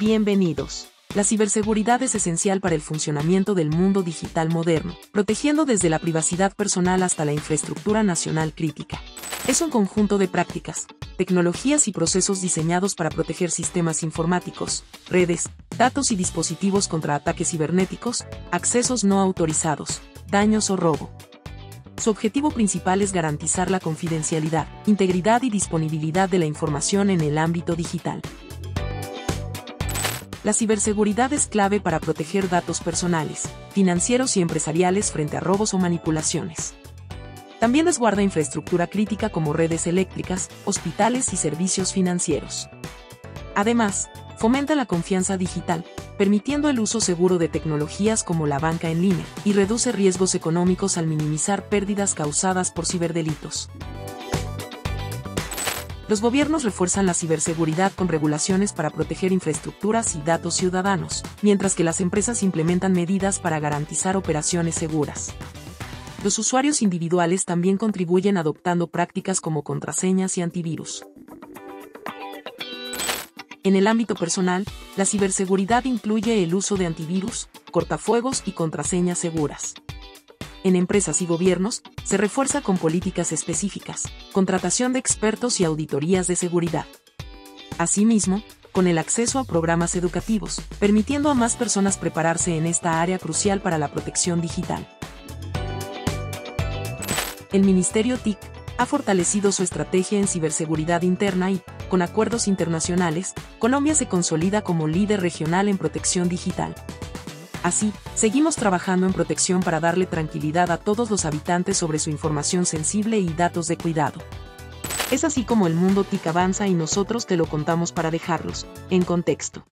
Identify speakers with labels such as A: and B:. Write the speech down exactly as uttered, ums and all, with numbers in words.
A: Bienvenidos. La ciberseguridad es esencial para el funcionamiento del mundo digital moderno, protegiendo desde la privacidad personal hasta la infraestructura nacional crítica. Es un conjunto de prácticas, tecnologías y procesos diseñados para proteger sistemas informáticos, redes, datos y dispositivos contra ataques cibernéticos, accesos no autorizados, daños o robo. Su objetivo principal es garantizar la confidencialidad, integridad y disponibilidad de la información en el ámbito digital. La ciberseguridad es clave para proteger datos personales, financieros y empresariales frente a robos o manipulaciones. También resguarda infraestructura crítica como redes eléctricas, hospitales y servicios financieros. Además, fomenta la confianza digital, permitiendo el uso seguro de tecnologías como la banca en línea, y reduce riesgos económicos al minimizar pérdidas causadas por ciberdelitos. Los gobiernos refuerzan la ciberseguridad con regulaciones para proteger infraestructuras y datos ciudadanos, mientras que las empresas implementan medidas para garantizar operaciones seguras. Los usuarios individuales también contribuyen adoptando prácticas como contraseñas y antivirus. En el ámbito personal, la ciberseguridad incluye el uso de antivirus, cortafuegos y contraseñas seguras. En empresas y gobiernos, se refuerza con políticas específicas, contratación de expertos y auditorías de seguridad. Asimismo, con el acceso a programas educativos, permitiendo a más personas prepararse en esta área crucial para la protección digital. El Ministerio T I C ha fortalecido su estrategia en ciberseguridad interna y, con acuerdos internacionales, Colombia se consolida como líder regional en protección digital. Así, seguimos trabajando en protección para darle tranquilidad a todos los habitantes sobre su información sensible y datos de cuidado. Es así como el mundo T I C avanza y nosotros te lo contamos para dejarlos en contexto.